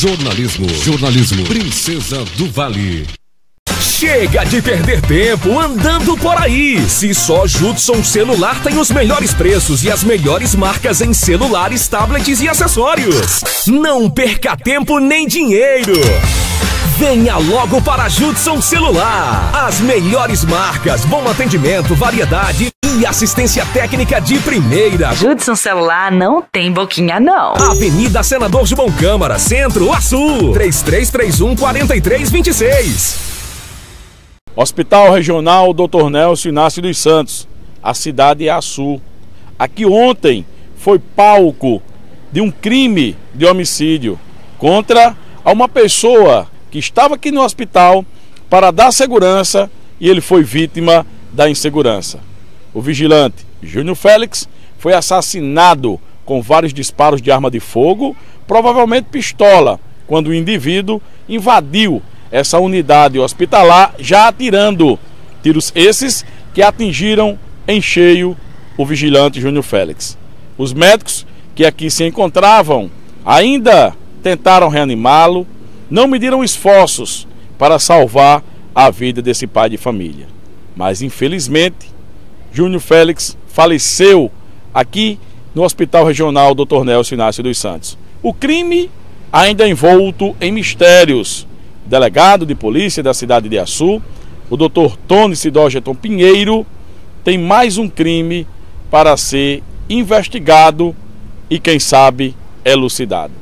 Jornalismo. Princesa do Vale. Chega de perder tempo andando por aí. Se só Judson Celular tem os melhores preços e as melhores marcas em celulares, tablets e acessórios. Não perca tempo nem dinheiro. Venha logo para Judson Celular. As melhores marcas, bom atendimento, variedade e assistência técnica de primeira. Judson Celular não tem boquinha, não. Avenida Senador Gibão Câmara, Centro, Açu. 3331-4326. Hospital Regional Dr. Nélson Inácio dos Santos, a cidade é Açu. Aqui ontem foi palco de um crime de homicídio contra uma pessoa que estava aqui no hospital para dar segurança e ele foi vítima da insegurança. O vigilante Júnior Félix foi assassinado com vários disparos de arma de fogo, provavelmente pistola, quando o indivíduo invadiu essa unidade hospitalar, já atirando tiros esses que atingiram em cheio o vigilante Júnior Félix. Os médicos que aqui se encontravam ainda tentaram reanimá-lo, não mediram esforços para salvar a vida desse pai de família. Mas infelizmente, Júnior Félix faleceu aqui no Hospital Regional Dr. Nélson Inácio dos Santos. O crime ainda envolto em mistérios. O delegado de polícia da cidade de Açu, o Dr. Tony Sidógeton Pinheiro, tem mais um crime para ser investigado e, quem sabe, elucidado.